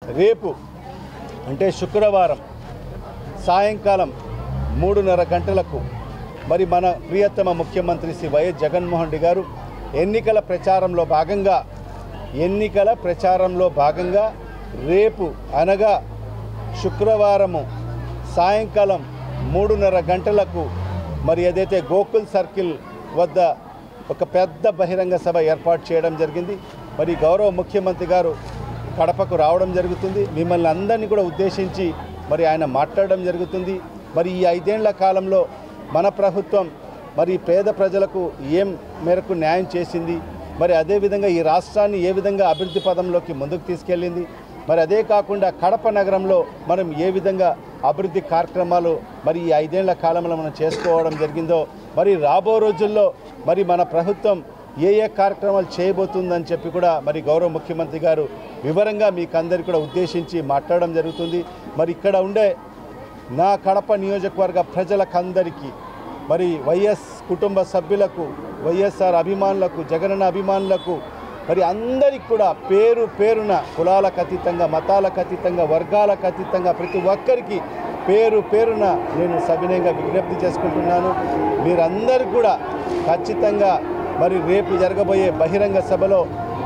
రేపు అంటే శుక్రవారం సాయంకాలం 3:30 గంటలకు మరి మన ప్రియతమ ముఖ్యమంత్రి శ్రీ వైఎస్ జగన్మోహన్ రెడ్డి గారు ఎన్నికల ప్రచారంలో భాగంగా రేపు అనగా శుక్రవారము సాయంకాలం 3:30 గంటలకు మరి ఏదైతే గోకుల్ సర్కిల్ వద్ద ఒక పెద్ద బహిరంగ సభ ఏర్పాటు చేయడం జరిగింది. మరి గౌరవ ముఖ్యమంత్రి గారు కడపకు రావడం జరుగుతుంది. మిమ్మల్ని అందరినీ కూడా ఉద్దేశించి మరి ఆయన మాట్లాడడం జరుగుతుంది. మరి ఈ 5 ఏళ్ల కాలంలో మన ప్రభుత్వం మరి పేద ప్రజలకు ఏం మేరకు న్యాయం చేసింది, మరి అదేవిధంగా ఈ రాష్ట్రాన్ని ఏ విధంగా అభివృద్ధి పదంలోకి ముందుకు తీసుకెళ్ళింది, మరి అదే కాకుండా కడప నగరంలో మనం ఏ విధంగా అభివృద్ధి కార్యక్రమాలు మరి ఈ 5 ఏళ్ల కాలంలో మనం చేసుకోవడం జరిగిందో, మరి రాబో రోజుల్లో మరి మన ప్రభుత్వం ఏ కార్యక్రమాలు చేయబోతుందని చెప్పి కూడా మరి గౌరవ ముఖ్యమంత్రి గారు వివరంగా మీకు అందరికీ కూడా ఉద్దేశించి మాట్లాడడం జరుగుతుంది. మరి ఇక్కడ ఉండే నా కడప నియోజకవర్గ ప్రజలకందరికీ మరి వైఎస్ కుటుంబ సభ్యులకు, వైఎస్ఆర్ అభిమానులకు, జగనన్న అభిమానులకు మరి అందరికీ కూడా పేరు పేరున కులాలకు అతీతంగా, మతాలకు అతీతంగా, వర్గాలకు అతీతంగా ప్రతి ఒక్కరికి పేరు పేరున నేను సవినయంగా విజ్ఞప్తి చేసుకుంటున్నాను. మీరందరూ కూడా ఖచ్చితంగా మరి రేపు జరగబోయే బహిరంగ సభలో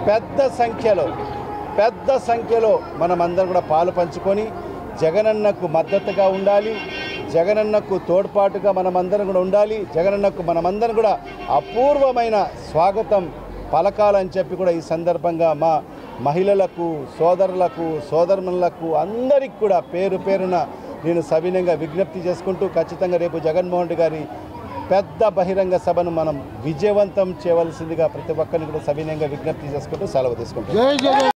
పెద్ద సంఖ్యలో మనమందరం కూడా పాలు పంచుకొని జగనన్నకు మద్దతుగా ఉండాలి, జగనన్నకు తోడ్పాటుగా మనమందరం కూడా ఉండాలి, జగనన్నకు మనమందరం కూడా అపూర్వమైన స్వాగతం పలకాలని చెప్పి కూడా ఈ సందర్భంగా మా మహిళలకు, సోదరులకు, సోదరులకు అందరికీ కూడా పేరు పేరున నేను సవినయంగా విజ్ఞప్తి చేసుకుంటూ ఖచ్చితంగా రేపు జగన్మోహన్ రెడ్డి గారి పెద్ద బహిరంగ సభను మనం విజయవంతం చేయవలసిందిగా ప్రతి ఒక్కరిని కూడా సవినయంగా విజ్ఞప్తి చేసుకుంటూ సెలవు తీసుకుంటాం.